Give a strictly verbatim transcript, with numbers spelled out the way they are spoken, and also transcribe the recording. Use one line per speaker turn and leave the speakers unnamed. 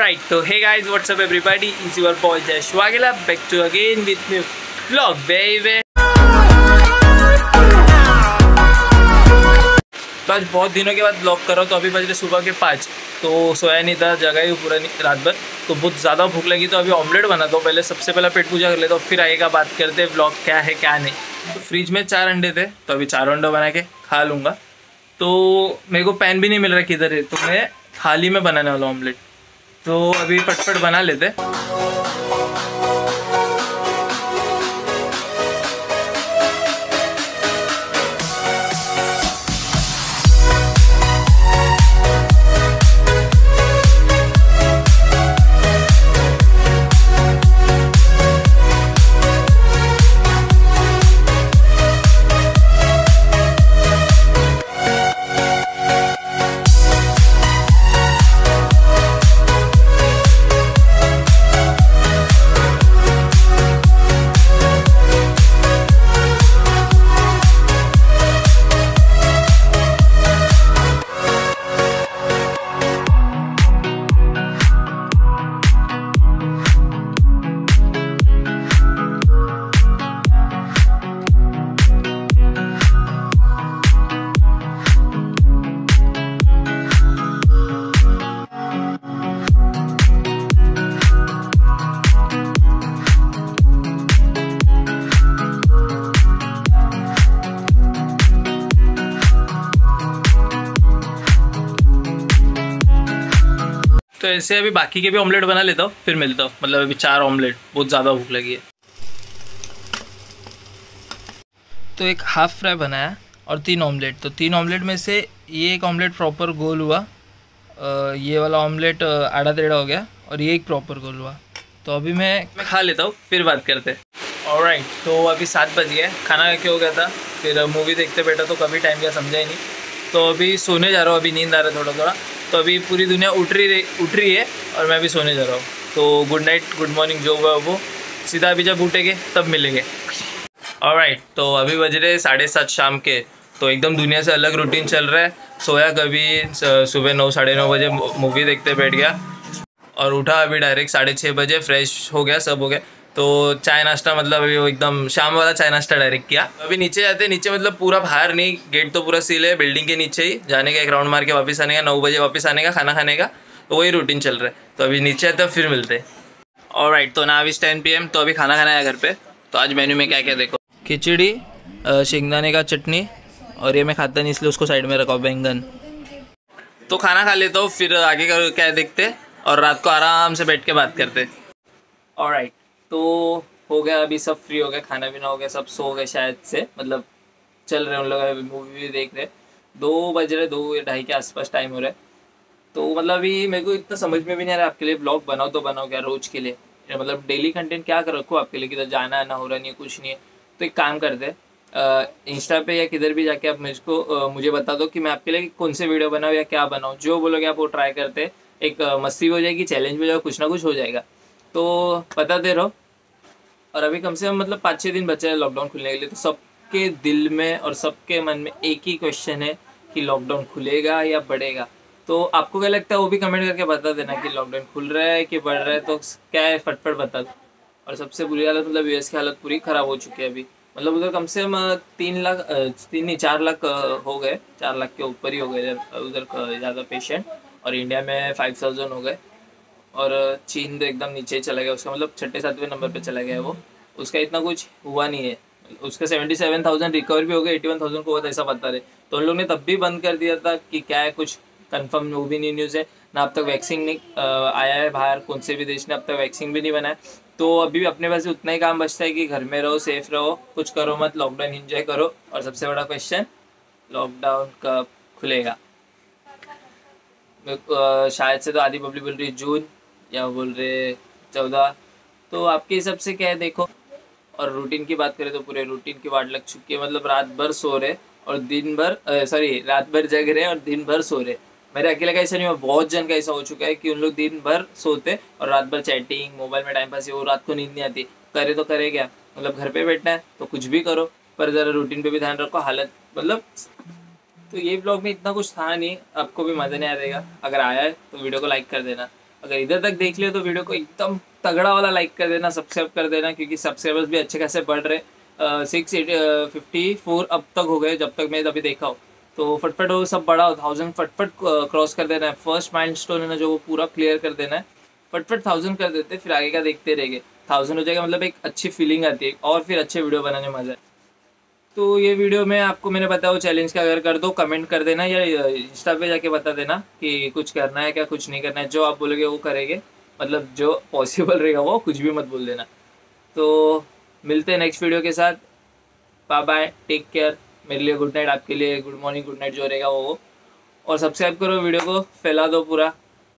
Alright, so hey guys, what's up everybody? It's your boy Jay Shwagila back to again with new vlog, baby. तो आज बहुत दिनों के बाद blog कर रहा हूँ। तो अभी बज रहे सुबह के पाँच, तो सोया नहीं था, जगह ही पूरा रात भर। तो बहुत ज़्यादा भूख लगी, तो अभी ऑमलेट बनाता हूँ। पहले सबसे पहले पेट पूजा कर लेता हूँ, फिर आएगा बात करते हैं ब्लॉग क्या है क्या नहीं। तो फ्रिज में चार अंडे थे, तो अभी चारों अंडे बना के खा लूँगा। तो मेरे को पैन भी नहीं मिल रहा किधर है, तो मैं थाली में बनाने वाला ऑमलेट। तो अभी फटफट बना लेते। तो ऐसे अभी बाकी के भी ऑमलेट बना लेता हूँ, फिर मिलता हूँ। मतलब अभी चार ऑमलेट, बहुत ज़्यादा भूख लगी है। तो एक हाफ फ्राई बनाया और तीन ऑमलेट। तो तीन ऑमलेट में से ये एक ऑमलेट प्रॉपर गोल हुआ, ये वाला ऑमलेट आधा टेढ़ा हो गया, और ये एक प्रॉपर गोल हुआ। तो अभी मैं मैं खा लेता हूँ, फिर बात करते हैं। ऑलराइट, तो अभी सात बज गए, खाना क्या हो गया था, फिर मूवी देखते बैठा तो कभी टाइम क्या समझा ही नहीं। तो अभी सोने जा रहा हूँ, अभी नींद आ रहा है थोड़ा थोड़ा। तो अभी पूरी दुनिया उठ रही उठ रही है और मैं भी सोने जा रहा हूँ। तो गुड नाइट, गुड मॉर्निंग जो हुआ वो सीधा अभी जब उठेंगे तब मिलेंगे। ऑलराइट, तो अभी बज रहे साढ़े सात शाम के। तो एकदम दुनिया से अलग रूटीन चल रहा है। सोया कभी सुबह नौ साढ़े नौ बजे मूवी देखते बैठ गया, और उठा अभी डायरेक्ट साढ़े छः बजे, फ्रेश हो गया, सब हो गया। तो चाय नाश्ता, मतलब अभी वो एकदम शाम वाला चाय नाश्ता डायरेक्ट किया। अभी नीचे जाते हैं, नीचे मतलब पूरा बाहर नहीं, गेट तो पूरा सील है, बिल्डिंग के नीचे ही जाने का, एक राउंड मार के वापस आने का, नौ बजे वापस आने का, खाना खाने का। तो वही रूटीन चल रहा है। तो अभी नीचे आते हैं, फिर मिलते हैं। ऑलराइट, तो ना अभी टेन पी एम, तो अभी खाना खाना है घर पे। तो आज मेन्यू में क्या क्या देखो, खिचड़ी, शेंगदाने का चटनी, और ये मैं खाता नहीं इसलिए उसको साइड में रखा, बैंगन। तो खाना खा लेता हूँ, फिर आगे का क्या देखते, और रात को आराम से बैठ के बात करते। ऑलराइट, तो हो गया, अभी सब फ्री हो गए, खाना पीना हो गया, सब सो गए शायद से, मतलब चल रहे उन लोग, मूवी भी देख रहे। दो बज रहे, दो ढाई के आसपास टाइम हो रहा है। तो मतलब अभी मेरे को इतना समझ में भी नहीं आ रहा आपके लिए ब्लॉग बनाओ तो बनाओ क्या रोज़ के लिए, मतलब डेली कंटेंट क्या कर रखो आपके लिए, किधर जाना ना हो रहा नहीं है, कुछ नहीं है। तो एक काम करते, इंस्टा पे या किधर भी जाके आप मुझको मुझे बता दो कि मैं आपके लिए कौन से वीडियो बनाऊँ या क्या बनाऊँ। जो बोलोगे आप वो ट्राई करते, एक मस्ती हो जाएगी, चैलेंज भी हो जाएगा, कुछ ना कुछ हो जाएगा। तो बताते रहो। और अभी कम से कम मतलब पाँच छः दिन बचे हैं लॉकडाउन खुलने के लिए। तो सबके दिल में और सबके मन में एक ही क्वेश्चन है कि लॉकडाउन खुलेगा या बढ़ेगा। तो आपको क्या लगता है वो भी कमेंट करके बता देना कि लॉकडाउन खुल रहा है कि बढ़ रहा है। तो क्या है, फटफट बता दो। और सबसे बुरी हालत, मतलब यूएस की हालत पूरी ख़राब हो चुकी है अभी। मतलब उधर कम से कम तीन लाख तीन नहीं चार लाख हो गए, चार लाख के ऊपर ही हो गए उधर ज़्यादा पेशेंट। और इंडिया में फाइव थाउजेंड हो गए। और चीन तो एकदम नीचे चला गया, उसका मतलब छठे सातवें नंबर पे चला गया है वो। उसका इतना कुछ हुआ नहीं है, उसका सेवेंटी सेवन थाउजेंड रिकवर भी हो गया, एटी वन थाउजेंड को हुआ था, ऐसा बता रहे। तो उन लोग ने तब भी बंद कर दिया था कि क्या है, कुछ कंफर्म वो भी नहीं न्यूज़ है ना। अब तक वैक्सीन नहीं आया है बाहर, कौन से भी देश ने अब तक वैक्सीन भी नहीं बनाया। तो अभी भी अपने पास उतना ही काम बचता है कि घर में रहो, सेफ रहो, कुछ करो मत, लॉकडाउन इंजॉय करो। और सबसे बड़ा क्वेश्चन, लॉकडाउन कब खुलेगा। शायद से तो आधी पब्लिक बोल रही है जून, या बोल रहे चौदह। तो आपके हिसाब से क्या है देखो। और रूटीन की बात करें तो पूरे रूटीन की वाट लग चुकी है। मतलब रात भर सो रहे और दिन भर, सॉरी रात भर जग रहे और दिन भर सो रहे। मेरे अकेले का ऐसा नहीं हुआ, बहुत जन का ऐसा हो चुका है कि उन लोग दिन भर सोते और रात भर चैटिंग, मोबाइल में टाइम पास, वो रात को नींद नहीं आती। करे तो करे क्या, मतलब घर पे बैठना है तो कुछ भी करो, पर ज़रा रूटीन पे भी ध्यान रखो। हालत मतलब तो ये ब्लॉग में इतना कुछ था नहीं, आपको भी मज़ा नहीं आएगा। अगर आया है तो वीडियो को लाइक कर देना। अगर इधर तक देख लियो तो वीडियो को एकदम तगड़ा वाला लाइक कर देना, सब्सक्राइब कर देना, क्योंकि सब्सक्राइबर्स भी अच्छे खासे बढ़ रहे। सिक्स फिफ्टी फोर अब तक हो गए जब तक मैं अभी देखा हो। तो फटफट वो सब बड़ा थाउजेंड फटफट क्रॉस कर देना है। फर्स्ट माइल स्टोन है ना जो वो पूरा क्लियर कर देना है। फटफट थाउजेंड कर देते, फिर आगे का देखते रहेंगे। थाउजेंड हो जाएगा मतलब एक अच्छी फीलिंग आती है और फिर अच्छे वीडियो बनाने में मजा है। तो ये वीडियो में आपको मैंने बताया वो चैलेंज का अगर कर दो कमेंट कर देना या इंस्टा पे जाके बता देना कि कुछ करना है क्या कुछ नहीं करना है। जो आप बोलोगे वो करेंगे, मतलब जो पॉसिबल रहेगा वो, कुछ भी मत बोल देना। तो मिलते हैं नेक्स्ट वीडियो के साथ। Bye bye, take care. मेरे लिए गुड नाइट, आपके लिए गुड मॉर्निंग गुड नाइट जो रहेगा वो। और सब्सक्राइब करो, वीडियो को फैला दो पूरा।